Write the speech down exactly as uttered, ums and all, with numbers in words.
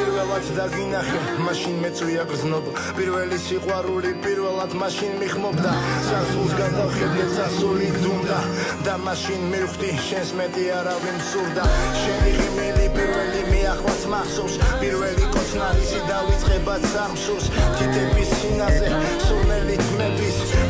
პირველად დაგინახე მაშინ მეწვია გრძნობა პირველი სიყვარული პირველად მაშინ მიხმობდა სასულს გადავხედე სასული დუმდა და მაშინ მივხვდი შენს მეტი არავინ მსურდა შენი ღიმილი პირველი მიახვაც მახსოვს პირველი კოცნარისი დავიწყებად სამსურს თითების სინაზე სურნელი თმების